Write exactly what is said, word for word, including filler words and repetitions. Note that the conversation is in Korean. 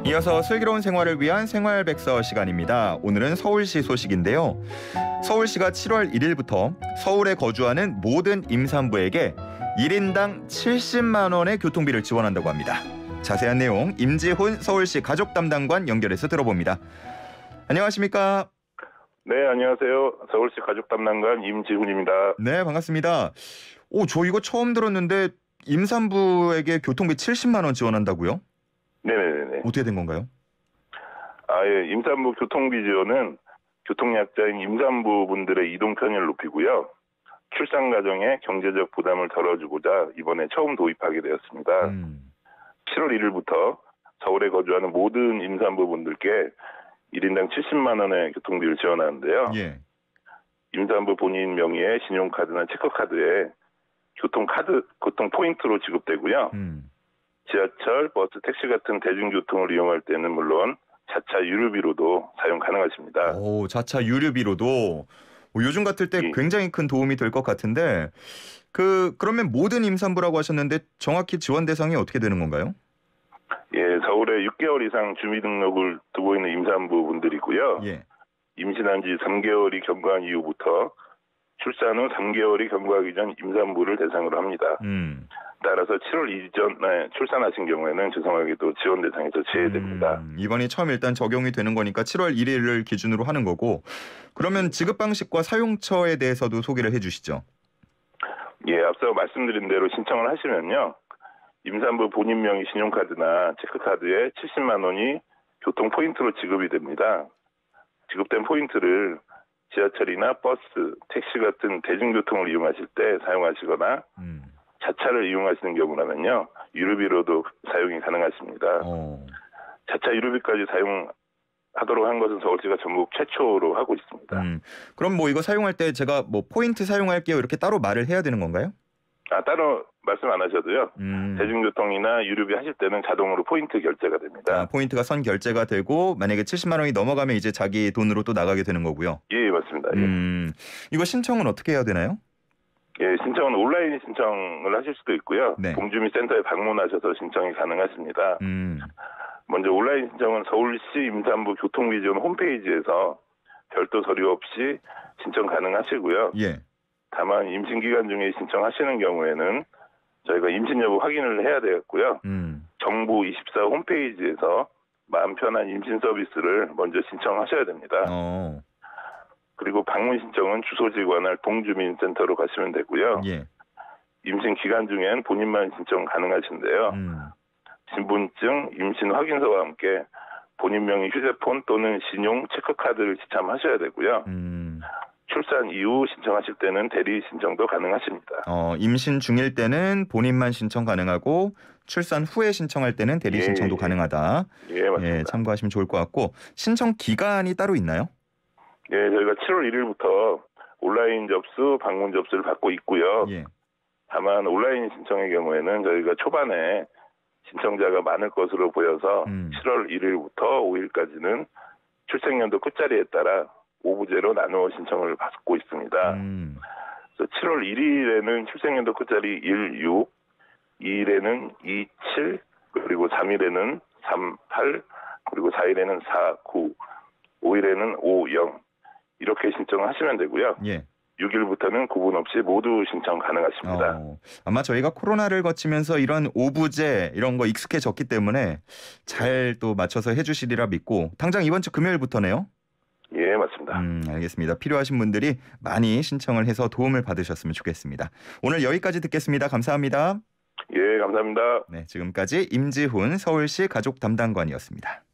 이어서 슬기로운 생활을 위한 생활백서 시간입니다. 오늘은 서울시 소식인데요. 서울시가 칠월 일일부터 서울에 거주하는 모든 임산부에게 일 인당 칠십만 원의 교통비를 지원한다고 합니다. 자세한 내용 임지훈 서울시 가족담당관 연결해서 들어봅니다. 안녕하십니까? 네, 안녕하세요. 서울시 가족담당관 임지훈입니다. 네, 반갑습니다. 오, 저 이거 처음 들었는데 임산부에게 교통비 칠십만 원 지원한다고요? 네네네. 어떻게 된 건가요? 아, 예. 임산부 교통비 지원은 교통약자인 임산부분들의 이동 편의를 높이고요. 출산 과정에 경제적 부담을 덜어주고자 이번에 처음 도입하게 되었습니다. 음. 칠월 일일부터 서울에 거주하는 모든 임산부분들께 일 인당 칠십만 원의 교통비를 지원하는데요. 예. 임산부 본인 명의의 신용카드나 체크카드에 교통카드, 교통포인트로 지급되고요. 음. 지하철, 버스, 택시 같은 대중교통을 이용할 때는 물론 자차 유류비로도 사용 가능하십니다. 오, 자차 유류비로도 뭐 요즘 같을 때 예. 굉장히 큰 도움이 될 것 같은데 그 그러면 모든 임산부라고 하셨는데 정확히 지원 대상이 어떻게 되는 건가요? 예, 서울에 육 개월 이상 주민등록을 두고 있는 임산부분들이고요. 예. 임신한 지 삼 개월이 경과한 이후부터 출산 후 삼 개월이 경과하기 전 임산부를 대상으로 합니다. 음. 따라서 칠월 이전에 출산하신 경우에는 죄송하게도 지원 대상에서 제외됩니다. 음, 이번이 처음 일단 적용이 되는 거니까 칠월 일일을 기준으로 하는 거고 그러면 지급 방식과 사용처에 대해서도 소개를 해주시죠. 예, 앞서 말씀드린 대로 신청을 하시면요. 임산부 본인 명의 신용카드나 체크카드에 칠십만 원이 교통포인트로 지급이 됩니다. 지급된 포인트를 지하철이나 버스, 택시 같은 대중교통을 이용하실 때 사용하시거나 음. 자차를 이용하시는 경우라면요. 유류비로도 사용이 가능하십니다. 어. 자차 유류비까지 사용하도록 한 것은 서울시가 전국 최초로 하고 있습니다. 음. 그럼 뭐 이거 사용할 때 제가 뭐 포인트 사용할게요 이렇게 따로 말을 해야 되는 건가요? 아, 따로 말씀 안 하셔도요. 음. 대중교통이나 유류비 하실 때는 자동으로 포인트 결제가 됩니다. 아, 포인트가 선 결제가 되고 만약에 칠십만 원이 넘어가면 이제 자기 돈으로 또 나가게 되는 거고요. 예, 맞습니다. 예. 음. 이거 신청은 어떻게 해야 되나요? 예, 신청은 온라인 신청을 하실 수도 있고요. 네. 동주민센터에 방문하셔서 신청이 가능하십니다. 음. 먼저 온라인 신청은 서울시 임산부 교통비 지원 홈페이지에서 별도 서류 없이 신청 가능하시고요. 예. 다만 임신 기간 중에 신청하시는 경우에는 저희가 임신 여부 확인을 해야 되겠고요. 음. 정부 이십사 홈페이지에서 마음 편한 임신 서비스를 먼저 신청하셔야 됩니다. 어. 그리고 방문 신청은 주소지 관할 동주민센터로 가시면 되고요. 예. 임신 기간 중엔 본인만 신청 가능하신데요. 음. 신분증, 임신 확인서와 함께 본인 명의 휴대폰 또는 신용 체크카드를 지참하셔야 되고요. 음. 출산 이후 신청하실 때는 대리 신청도 가능하십니다. 어, 임신 중일 때는 본인만 신청 가능하고 출산 후에 신청할 때는 대리 예, 신청도 예. 가능하다. 예, 맞습니다. 예, 참고하시면 좋을 것 같고 신청 기간이 따로 있나요? 예, 저희가 칠월 일일부터 온라인 접수, 방문 접수를 받고 있고요. 예. 다만 온라인 신청의 경우에는 저희가 초반에 신청자가 많을 것으로 보여서 음. 칠월 일일부터 오일까지는 출생연도 끝자리에 따라 오부제로 나누어 신청을 받고 있습니다. 음. 그래서 칠월 일일에는 출생연도 끝자리 일, 육, 이일에는 이, 칠, 그리고 삼일에는 삼, 팔, 그리고 사일에는 사, 구, 오일에는 오, 영 이렇게 신청하시면 되고요. 예. 육일부터는 구분 없이 모두 신청 가능하십니다. 어, 아마 저희가 코로나를 거치면서 이런 오부제 이런 거 익숙해졌기 때문에 잘 또 맞춰서 해주시리라 믿고 당장 이번 주 금요일부터네요. 예, 맞습니다. 음, 알겠습니다. 필요하신 분들이 많이 신청을 해서 도움을 받으셨으면 좋겠습니다. 오늘 여기까지 듣겠습니다. 감사합니다. 예, 감사합니다. 네, 지금까지 임지훈 서울시 가족담당관이었습니다.